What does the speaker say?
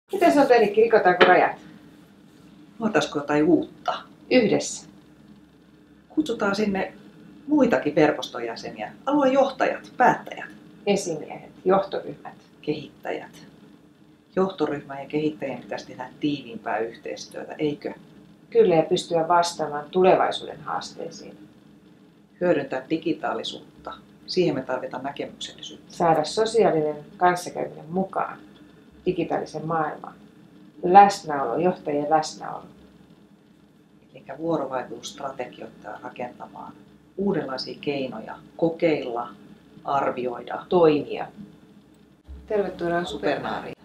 Miten se on Tenikki, rikotaanko rajat? Luotaisiko jotain uutta? Yhdessä. Kutsutaan sinne muitakin verkoston jäseniä, aluejohtajat, päättäjät, Esimiehet, johtoryhmät. kehittäjät. Johtoryhmän ja kehittäjien pitäisi tehdä tiiviimpää yhteistyötä, eikö? Kyllä, ja pystyä vastaamaan tulevaisuuden haasteisiin. Hyödyntää digitaalisuutta. Siihen me tarvitaan näkemyksellisyyttä. Saada sosiaalinen kanssakäyminen mukaan digitaalisen maailmaan. Läsnäolo, johtajien läsnäolo. Eli vuorovaikutusstrategioita rakentamaan uudenlaisia keinoja, kokeilla, arvioida, Toimia. Tervetuloa Supernaariin.